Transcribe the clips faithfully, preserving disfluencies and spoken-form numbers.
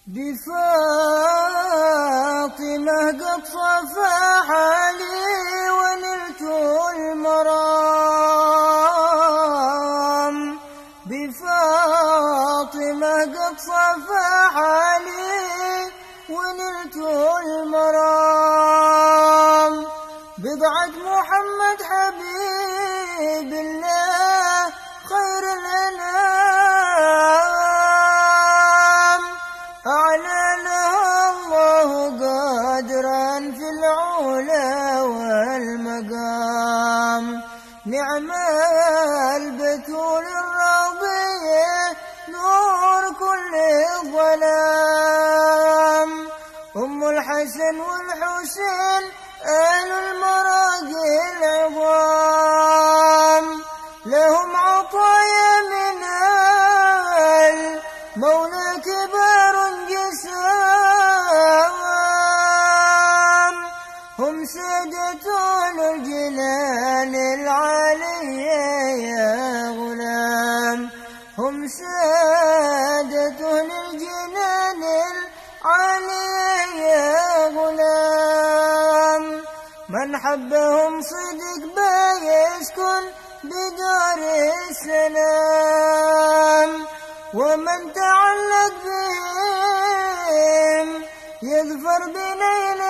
بفاطمة قد صفى حالي ونلت المرام، بفاطمة قد صفى حالي ونلت المرام، بضعة محمد حبيب الله خير الأنام، أعلى لها الله قادرا في العلا والمقام، نعم البتول الراضية نور كل الظلام، أم الحسن والحسين أهل المراقي العظام، لهم عطايا من المولى كبار جسام، هم سادة الجنان العالية يا غلام، هم سادة الجنان العالية يا غلام، من حبهم صدق بيسكن بدار السلام، ومن تعلق بهم يظفر بنيل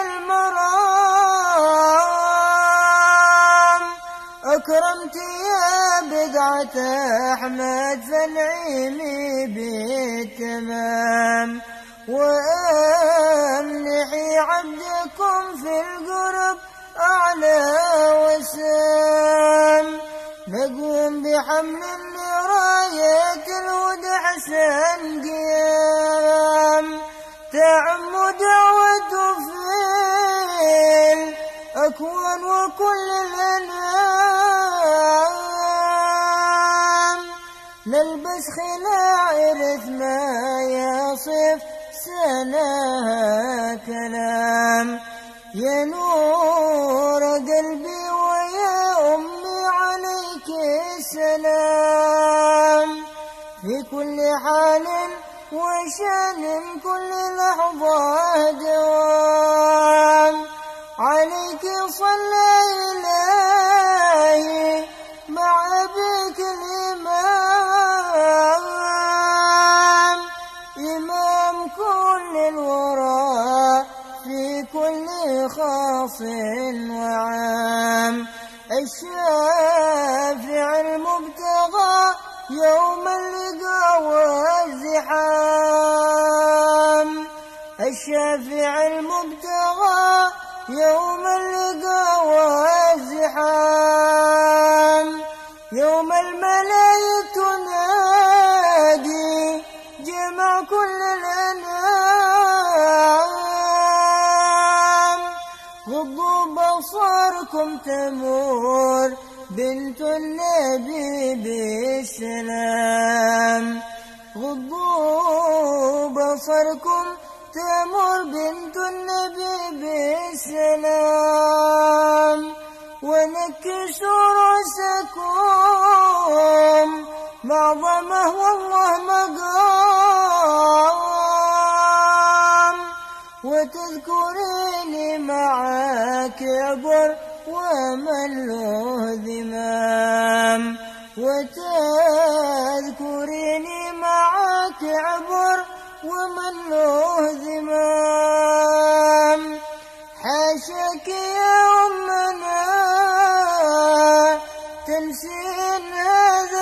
المرام، أكرمت يا بدعة أحمد فالعيني بالتمام، وأمنحي عبدكم في القرب أعلى وسام، نقوم بحمل راية الهدى حسن قيام، تعم دعوة في الأكوان وكل الأنام، نلبس خلاع إرث ما يصف سناها كلام، يا نور قلبي ويا أمي عليك السلام، في كل حال وشان كل لحظة دوام، عليك صلى إلهي مع أبيك الإمام، إمام كل الورى في كل خاص وعام، الشافع المبتغى يوم اللقاء والزحام، الشافع المبتغى يوم اللقاء والزحام، يوم الملايك تنادي جمع كل الأنام، غضوا بصاركم تمور بنت النبي بالسلام، غضوا بصركم تمر بنت النبي بالسلام، ونكسوا رؤوسكم معظمه والله مقام، وتذكريني معك عبر ومن له ذمام، وتذكريني معك عبر ومن له ذمام، حاشاك يا أمنا تنسين هذا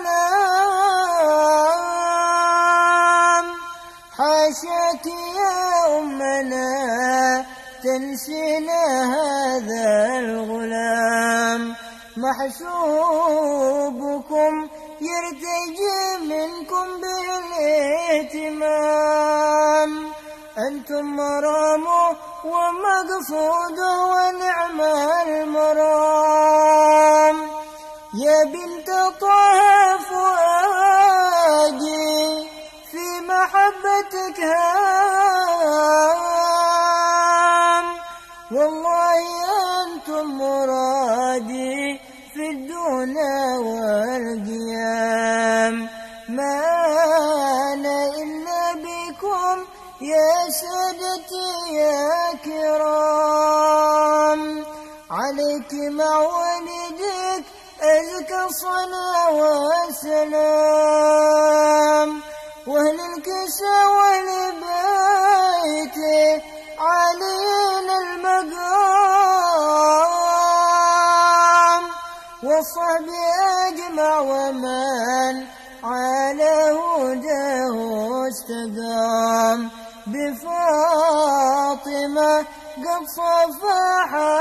الغلام، حاشاك يا أمنا تنسين هذا الغلام، محسوبكم يرتجي منكم بالاهتمام، أنتم مرامه ومقصوده ونعم المرام، يا بنت طه فؤادي في محبتك هام، والله أنتم مرادي في الدنيا والقيام، ما أنا إلا بكم يا سادتي يا كرام، عليك مع والدك أزكى الصلاة والسلام، وأهل الكسى والبيت علينا المقام، والصحب أجمع ومن على هداه استقام، بفاطمة قد صفح